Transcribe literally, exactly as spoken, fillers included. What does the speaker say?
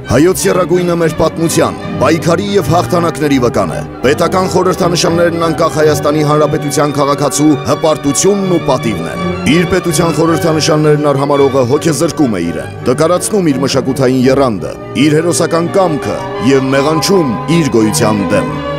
Հայոց եռագույնը մեր պատմության, պայքարի և հաղթանակների վկան է։ Պետական խորհրդանշաններն անկախ Հայաստանի Հանրապետության քաղաքացու հպարտությունն ու պատիվն են։ Իր պետության խորհրդանշաններն արհամարողը հոգեզրկում է իրեն, տկարացնում իր մշակութային եռանդը, իր հերոսական կամքը և մեղանչում իր գոյության դեմ։